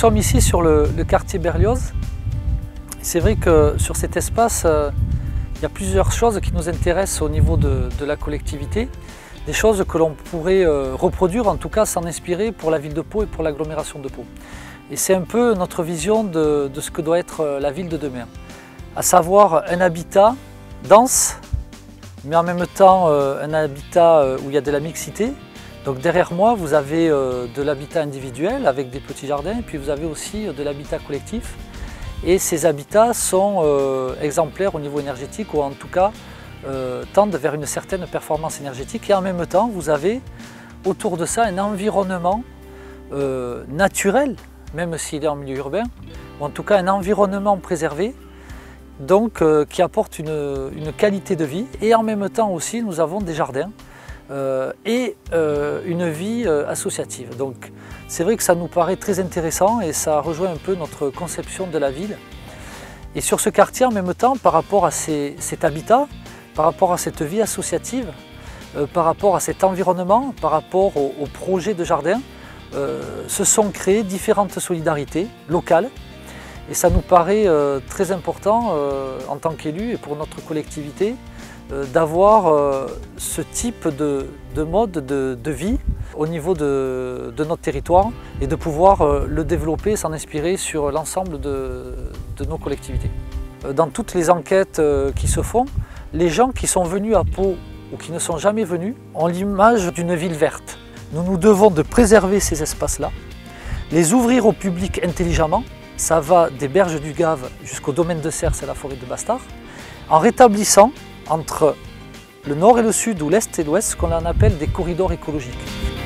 nous sommes ici sur le quartier Berlioz. C'est vrai que sur cet espace, il y a plusieurs choses qui nous intéressent au niveau de la collectivité. Des choses que l'on pourrait reproduire, en tout cas s'en inspirer pour la ville de Pau et pour l'agglomération de Pau. Et c'est un peu notre vision de ce que doit être la ville de demain. À savoir un habitat dense, mais en même temps un habitat où il y a de la mixité. Donc derrière moi, vous avez de l'habitat individuel avec des petits jardins, et puis vous avez aussi de l'habitat collectif. Et ces habitats sont exemplaires au niveau énergétique, ou en tout cas tendent vers une certaine performance énergétique. Et en même temps, vous avez autour de ça un environnement naturel, même s'il est en milieu urbain, ou en tout cas un environnement préservé, donc qui apporte une qualité de vie. Et en même temps aussi, nous avons des jardins et une vie associative. Donc c'est vrai que ça nous paraît très intéressant et ça rejoint un peu notre conception de la ville. Et sur ce quartier, en même temps, par rapport à cet habitat, par rapport à cette vie associative, par rapport à cet environnement, par rapport au projet de jardin, se sont créées différentes solidarités locales. Et ça nous paraît très important en tant qu'élus et pour notre collectivité d'avoir ce type de mode de vie au niveau de notre territoire et de pouvoir le développer, s'en inspirer sur l'ensemble de nos collectivités. Dans toutes les enquêtes qui se font, les gens qui sont venus à Pau ou qui ne sont jamais venus ont l'image d'une ville verte. Nous nous devons de préserver ces espaces-là, les ouvrir au public intelligemment. Ça va des berges du Gave jusqu'au domaine de Cers et la forêt de Bastard, en rétablissant entre le nord et le sud ou l'est et l'ouest ce qu'on appelle des corridors écologiques.